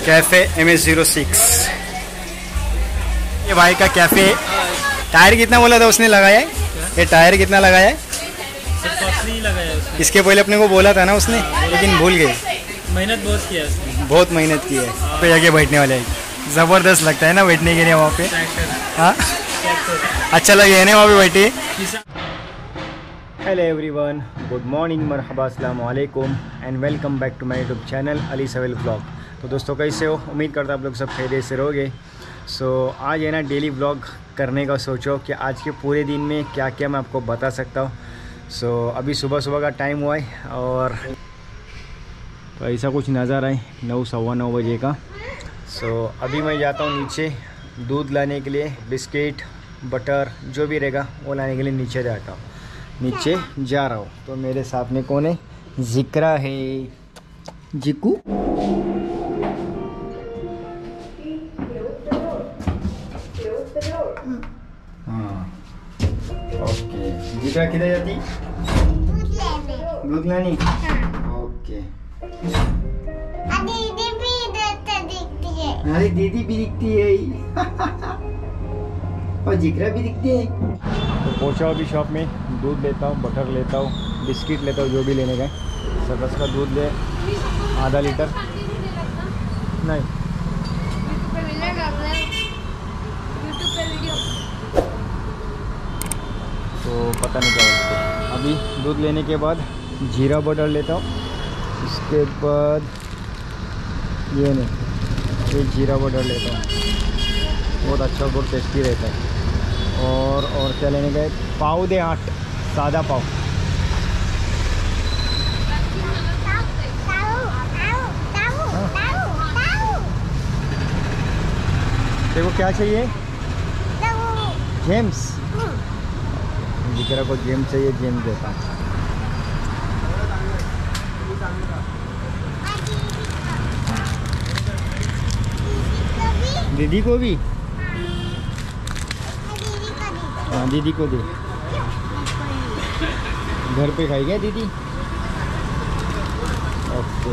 Cafe MS06। ये भाई का कैफे। टायर कितना बोला था उसने लगाया है? ये टायर कितना लगाया है? लगाया उसने। इसके पहले अपने को बोला था ना उसने, लेकिन भूल गए। मेहनत बहुत किया उसने, बहुत मेहनत की है। पे जाके बैठने वाले ज़बरदस्त लगता है ना बैठने के लिए वहाँ पे। हाँ अच्छा लगे ना वहाँ पे बैठे। हेलो एवरीवन, गुड मॉर्निंग, मरहबा, अस्सलाम वालेकुम and welcome back to my YouTube channel Ali सवेल व्लॉग। तो दोस्तों कैसे हो? उम्मीद करता आप लोग सब खैरियत से रहोगे। सो आज है ना डेली व्लॉग करने का सोचो कि आज के पूरे दिन में क्या क्या मैं आपको बता सकता हूँ। सो अभी सुबह सुबह का टाइम हुआ है और तो ऐसा कुछ नज़र आए 9 सवा 9 बजे का। सो अभी मैं जाता हूँ नीचे दूध लाने के लिए, बिस्किट बटर जो भी रहेगा वो लाने के लिए नीचे जाता हूँ, नीचे जा रहा हूँ। तो मेरे साथ में कौन है? जिक्रा है, जिकू। हाँ ओके। जिक्रा किधर जाती? दूध लाने। ओके। अरे दीदी भी दिखती है और जिक्रा भी दिखती है। तो पहुँचा अभी शॉप में, दूध लेता हूँ, बटर लेता हूँ, बिस्किट लेता हूँ, जो भी लेने का है। सरस का दूध ले आधा लीटर। नहीं तो पता नहीं क्या बोलते। अभी दूध लेने के बाद जीरा बटर लेता हूँ, इसके बाद ये नहीं, ये जीरा बटर लेता हूँ, बहुत अच्छा बहुत टेस्टी रहता है। और क्या लेने गए? पाव दे 8 सादा पाव। देखो क्या चाहिए? जेम्स। जिक्रा को जेम्स चाहिए, जेम्स देता हूँ। दीदी को भी? हाँ दीदी को दे। घर पे खाई गया दीदी? ओके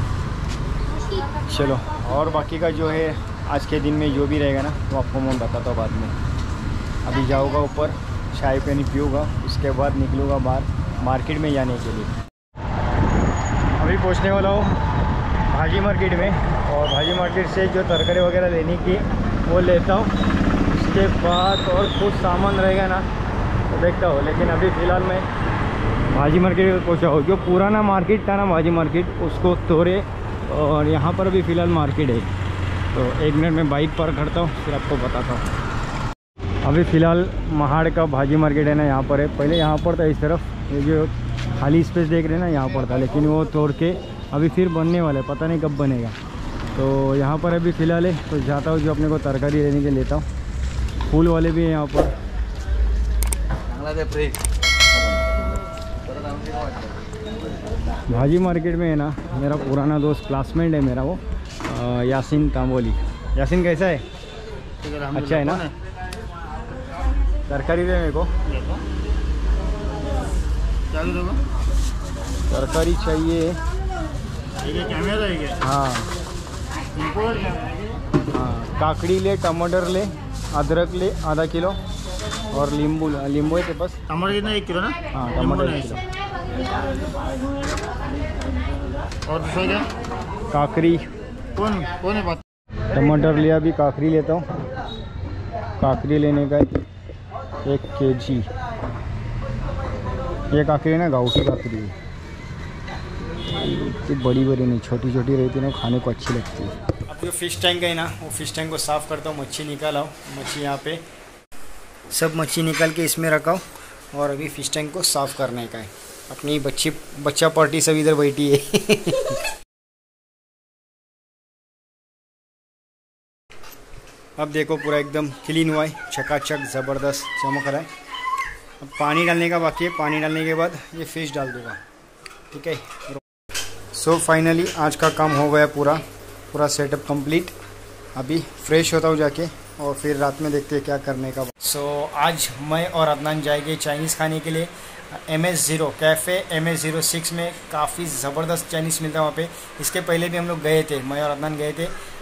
चलो। और बाकी का जो है आज के दिन में जो भी रहेगा ना वो आपको मैं बताता हूँ बाद में। अभी जाऊँगा ऊपर, चाय पानी पीऊँगा, उसके बाद निकलूँगा बाहर मार्केट में जाने के लिए। अभी पहुँचने वाला हूँ भाजी मार्केट में, और भाजी मार्केट से जो तरकारी वगैरह लेने की वो लेता हूँ। उसके बाद और कुछ सामान रहेगा ना तो देखता हूँ, लेकिन अभी फ़िलहाल मैं भाजी मार्केट में पहुँचा हूँ। जो पुराना मार्केट था ना भाजी मार्केट, उसको तोड़े और यहाँ पर अभी फ़िलहाल मार्केट है। तो 1 मिनट में बाइक पर खड़ता हूँ, फिर आपको बताता हूँ। अभी फ़िलहाल महाड़ का भाजी मार्केट है ना यहाँ पर है। पहले यहाँ पर था इस तरफ, ये जो खाली स्पेस देख रहे हैं ना यहाँ पर था, लेकिन वो तोड़ के अभी फिर बनने वाला है, पता नहीं कब बनेगा। तो यहाँ पर अभी फ़िलहाल है, तो जाता हूँ जो अपने को तरकारी लेने के लेता हूँ। फूल वाले भी हैं यहाँ पर। भाजी मार्केट में है ना मेरा पुराना दोस्त, क्लासमेट है मेरा, वो यासीन तांबोली। यासीन कैसा है? अच्छा है ना? तरकारी दे मेरे को, तरकारी चाहिए। हाँ हाँ, काकड़ी ले, टमाटर ले, अदरक ले आधा किलो, और नींबू है के पास? टमाटर कितना? 1 किलो ना? हाँ टमाटर 1 किलो। और दूसरा क्या? काकड़ी। कौन है बात? टमाटर लिया, अभी काकड़ी लेता हूँ। काकड़ी लेने का 1 kg। ये काकड़ी ना गाँवटी काकड़ी है, इतनी बड़ी बड़ी नहीं, छोटी छोटी रहती है ना, खाने को अच्छी लगती है। अब जो फ़िश टैंक है ना, वो फ़िश टैंक को साफ़ करता हूँ, मच्छी निकाला हूँ। मच्छी यहाँ पे सब मच्छी निकाल के इसमें रखा हूँ, और अभी फ़िश टैंक को साफ़ करने का है। अपनी बच्चा पार्टी सब इधर बैठी है। अब देखो पूरा एकदम क्लीन हुआ है, चकाचक ज़बरदस्त चमक रहा है। अब पानी डालने का बाकी है, पानी डालने के बाद ये फ़िश डाल दूँगा, ठीक है। सो फाइनली आज का काम हो गया, पूरा सेटअप कंप्लीट। अभी फ्रेश होता हूँ जाके, और फिर रात में देखते हैं क्या करने का। सो आज मैं और अदनान जाएंगे चाइनीज़ खाने के लिए MS0 कैफ़े MS06 में। काफ़ी ज़बरदस्त चाइनीज़ मिलता है वहाँ पे। इसके पहले भी हम लोग गए थे, मैं और अदनान गए थे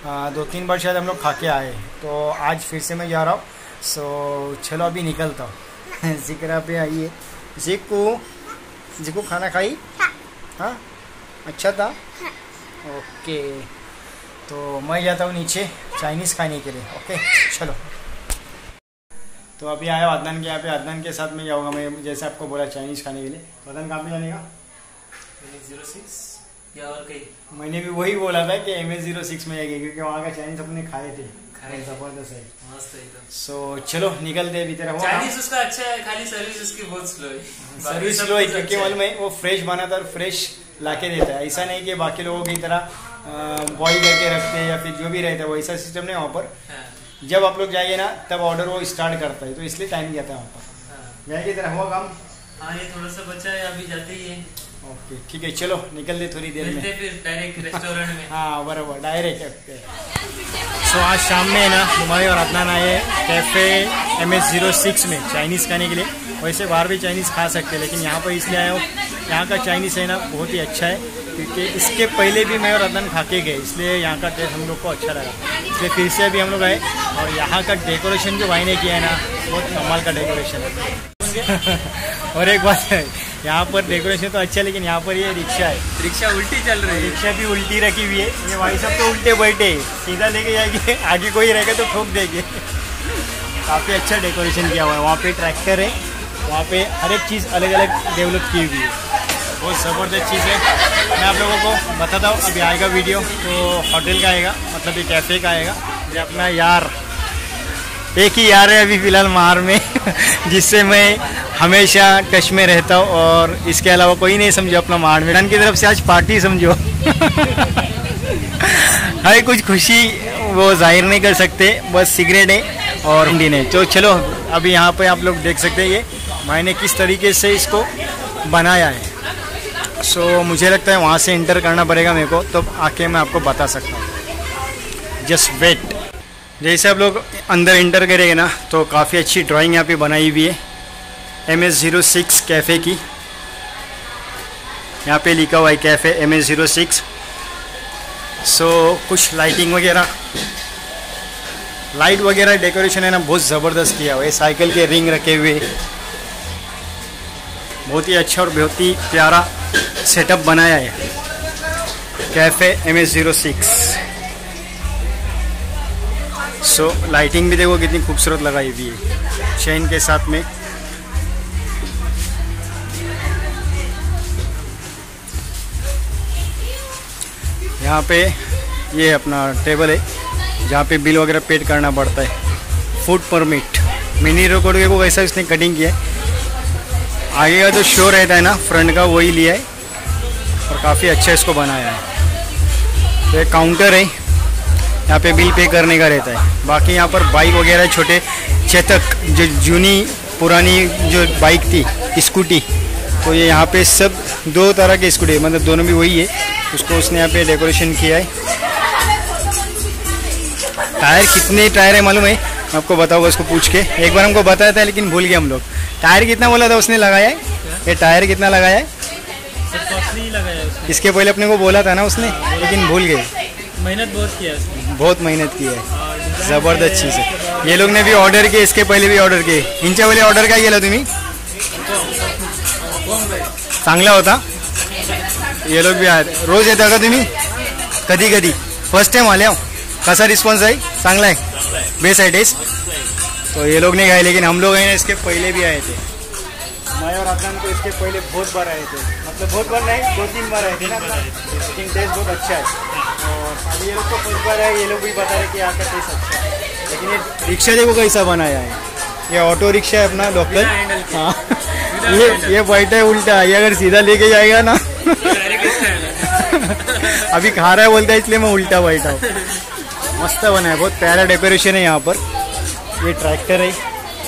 2-3 बार शायद हम लोग खा के आए, तो आज फिर से मैं जा रहा हूँ। सो चलो अभी निकलता हूँ। जिक्रा पे आइए। जिक्कू खाना खाई? हाँ, अच्छा था। ओके, तो मैं जाता हूँ नीचे चाइनीज़ खाने के लिए। ओके चलो। तो अभी आया अदनान के यहाँ पे। अदनान के साथ में जाऊँगा मैं, जैसे आपको बोला, चाइनीज़ खाने के लिए। अदनान कहाँ पे जाने का? MS06 या और कहीं? मैंने भी वही बोला था कि MS06 में जाएगी, क्योंकि वहाँ का चाइनीज़ अपने खाए थे, जबरदस्त है, मस्त एकदम। सो चलो निकलते हैं। तेरा चाइनीज उसका अच्छा है, खाली सर्विस उसकी बहुत स्लो है। सर्विस स्लो है क्योंकि मालूम है वो फ्रेश बनाता है और फ्रेश लाके देता है। ऐसा नहीं कि बाकी लोगों की तरह बॉईल करके रखते हैं या फिर जो भी रहता है वैसा सिस्टम नहीं वहाँ पर। जब आप लोग जाइए ना तब ऑर्डर वो स्टार्ट करता है, तो इसलिए टाइम जाता है वहाँ पर। जाएगी तेरा हुआ काम? हाँ, ये थोड़ा सा बचा है, अभी जाते ही है। ओके ठीक है, चलो निकलते थोड़ी देर में। फिर डायरेक्ट रेस्टोरेंट में। हाँ बराबर, डायरेक्ट। सो आज शाम में है ना मुमाई और अदनान आए कैफ़े MS06 में चाइनीज़ खाने के लिए। वैसे बाहर भी चाइनीज़ खा सकते हैं, लेकिन यहाँ पर इसलिए आया हूँ, यहाँ का चाइनीज़ है ना बहुत ही अच्छा है, क्योंकि इसके पहले भी मैं और अदनान खा के गए, इसलिए यहाँ का टेस्ट हम लोग को अच्छा लगा, इसलिए फिर से अभी हम लोग आए। और यहाँ का डेकोरेशन जो भाई ने किया है ना, बहुत कमाल का डेकोरेशन है। और एक बात है, यहाँ पर डेकोरेशन तो अच्छा है, लेकिन यहाँ पर ये रिक्शा है, रिक्शा उल्टी चल रही है। रिक्शा भी उल्टी रखी हुई है। ये भाई सब तो उल्टे बैठे, सीधा लेके जाएंगे, आगे कोई रहेगा तो ठोक देंगे। काफ़ी अच्छा डेकोरेशन किया हुआ है। वहाँ पे ट्रैक्टर है, वहाँ पे हर एक चीज़ अलग अलग डेवलप की हुई है, बहुत ज़बरदस्त चीज़ है। मैं आप लोगों को बताता हूँ, अभी आएगा वीडियो तो होटल का आएगा, मतलब ये कैफ़े का आएगा। ये अपना यार, एक ही यार है अभी फ़िलहाल मार में, जिससे मैं हमेशा टच में रहता हूँ, और इसके अलावा कोई नहीं समझो अपना मार में। रन की तरफ से आज पार्टी समझो। है कुछ खुशी वो जाहिर नहीं कर सकते, बस सिगरेट है और हिंदी नहीं। तो चलो अभी यहाँ पे आप लोग देख सकते हैं ये मैंने किस तरीके से इसको बनाया है। सो मुझे लगता है वहाँ से इंटर करना पड़ेगा मेरे को, तो आके मैं आपको बता सकता हूँ। Just wait. जैसे आप लोग अंदर इंटर करेंगे ना, तो काफ़ी अच्छी ड्राइंग यहाँ पे बनाई हुई है MS06 कैफ़े की। यहाँ पे लिखा हुआ है कैफ़े MS06। सो कुछ लाइटिंग वगैरह, लाइट वगैरह डेकोरेशन है ना बहुत ज़बरदस्त किया हुआ है। साइकिल के रिंग रखे हुए, बहुत ही अच्छा और बहुत ही प्यारा सेटअप बनाया है कैफ़े MS06। सो लाइटिंग भी देखो कितनी खूबसूरत लगाई हुई है चेन के साथ में। यहाँ पे ये अपना टेबल है जहाँ पे बिल वगैरह पेड करना पड़ता है। फूड परमिट, मिनी रिकॉर्ड को वैसा इसने कटिंग किया है। आगे का जो शो रहता है ना फ्रंट का, वही लिया है और काफ़ी अच्छा इसको बनाया है। तो एक काउंटर है, यहाँ पे बिल पे करने का रहता है। बाकी यहाँ पर बाइक वगैरह, छोटे चेतक जो जूनी पुरानी जो बाइक थी स्कूटी, तो ये यहाँ पे सब दो तरह के स्कूटी, मतलब दोनों भी वही है, उसको उसने यहाँ पे डेकोरेशन किया है। टायर कितने टायर है मालूम है आपको? बताऊंगा उसको पूछ के। एक बार हमको बताया था लेकिन भूल गए हम लोग। टायर कितना बोला था उसने लगाया है? ये टायर कितना लगाया है? इसके पहले अपने को बोला था ना उसने, लेकिन भूल गए। मेहनत बहुत किया है, बहुत मेहनत की है, ज़बरदस्त चीज़ है। ये लोग ने भी ऑर्डर किए, इसके पहले भी ऑर्डर किए। इंच्या पहले ऑर्डर काय केलं तुम्ही? चांगला होता। ये लोग भी आए, रोज येता का तुम्ही? कधी कधी फर्स्ट टाइम आले हो? कसा रिस्पॉन्स आहे? चांगला है, बेस्ट है टेस्ट। तो ये लोग नहीं खाए, लेकिन हम लोग हैं ना इसके पहले भी आए थे। मैं और अदनान तो इसके पहले बहुत बार आए थे, मतलब बहुत बार नहीं, 2-3 बार आए थे ना, लेकिन टेस्ट बहुत अच्छा है। और अभी ये लोग तो बहुत बार आए, ये लोग भी बता रहे कि यहाँ का टेस्ट अच्छा है। लेकिन ये रिक्शा देखो कैसा बनाया है, ये ऑटो रिक्शा है अपना लोकल। हाँ, ये बैठा है उल्टा, ये अगर सीधा लेके जाएगा ना अभी खा रहा है बोलता है, इसलिए मैं उल्टा बैठा हूँ। मस्त बना है, बहुत प्यारा डेकोरेशन है यहाँ पर। ये ट्रैक्टर है,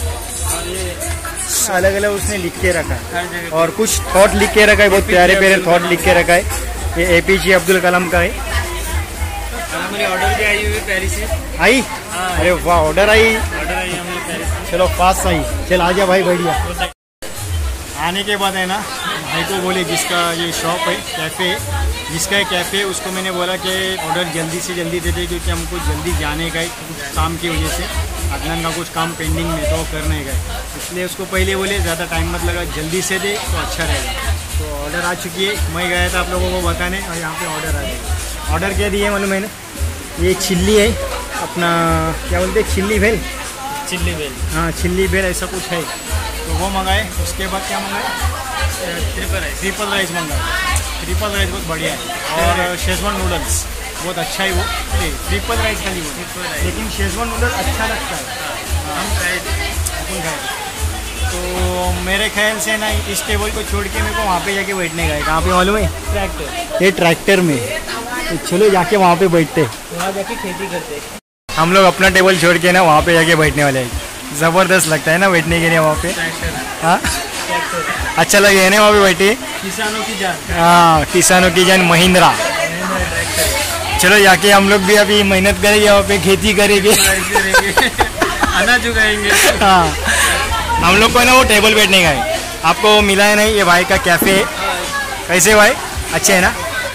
अलग अलग उसने लिख के रखा है, और कुछ थॉट लिख के रखा है, बहुत प्यारे प्यारे थॉट लिख के रखा है। ये APJ अब्दुल कलाम का है। ऑर्डर भी आई हुई पेरिस से आई? अरे वाह, ऑर्डर आई हमने पेरिस से। चलो पास आई, चल आ जा भाई, बढ़िया। आने के बाद है ना भाई को बोले, जिसका ये शॉप है कैफ़े जिसका कैफ़े उसको मैंने बोला कि ऑर्डर जल्दी से जल्दी दे दे, क्योंकि हमको जल्दी जाने का है कुछ काम की वजह से। अदनान का कुछ काम पेंडिंग में तो करने का है, इसलिए उसको पहले बोले ज़्यादा टाइम मत लगा, जल्दी से दे तो अच्छा रहेगा। तो ऑर्डर आ चुकी है, मैं गया था आप लोगों को बताने और यहाँ पे ऑर्डर आ गया। ऑर्डर क्या दिया मालूम है ना, ये चिल्ली है अपना, क्या बोलते हैं, चिल्ली भेल। चिल्ली बेल, हाँ चिल्ली भेल ऐसा कुछ है, तो वो मंगाए। उसके बाद क्या मंगाए, ट्रिपल राइस मंगाए। ट्रिपल राइस बहुत बढ़िया है, और शेजवान नूडल्स बहुत अच्छा है। वो ट्रिपल राइस खाली वो, लेकिन शेजवान नूडल्स अच्छा लगता है। हम खाए खाए तो मेरे ख्याल से ना इस टेबल को छोड़ के मेरे को वहाँ पे जाके बैठने का है। कहाँ पे मालूम है, ट्रैक्टर, ये ट्रैक्टर में। तो चलो जाके वहाँ पे बैठते, वहाँ जाके खेती करते। हम लोग अपना टेबल छोड़ के ना वहाँ पे जाके बैठने वाले हैं। ज़बरदस्त लगता है ना बैठने के लिए वहाँ पे। हाँ अच्छा लगे ना वहाँ पे बैठे, किसानों की जान। हाँ किसानों की जान महिंद्रा। चलो जाके हम लोग भी अभी मेहनत करेंगे, वहाँ पे खेती करेंगे, अनाज उगाएंगे। हाँ हम लोग को ना वो टेबल बैठने का है। आपको मिला है नहीं, ये भाई का कैफ़े है। कैसे भाई, अच्छे है ना?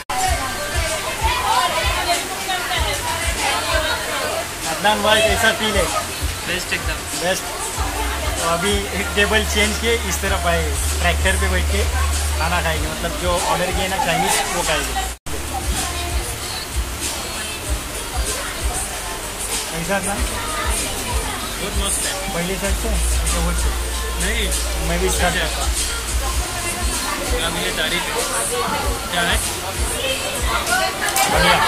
अदनान भाई कैसा फील है? बेस्ट, एकदम बेस्ट। तो अभी एक टेबल चेंज किए, इस तरफ आए, ट्रैक्टर पे बैठ के खाना खाएंगे, मतलब जो ऑर्डर किए ना चाइनीज़ वो खाएंगे। ऐसा था बहुत मस्त है। पहले साइड से नहीं, मैं भी स्टार्ट क्या मिले तारीफ है, क्या है बढ़िया।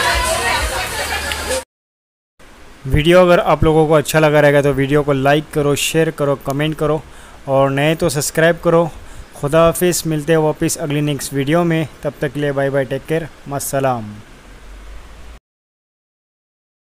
वीडियो अगर आप लोगों को अच्छा लगा रहेगा तो वीडियो को लाइक करो, शेयर करो, कमेंट करो, और नए तो सब्सक्राइब करो। खुदा हाफिज़, मिलते हैं वापस अगली नेक्स्ट वीडियो में। तब तक के लिए बाय बाय, टेक केयर, मस्सलाम।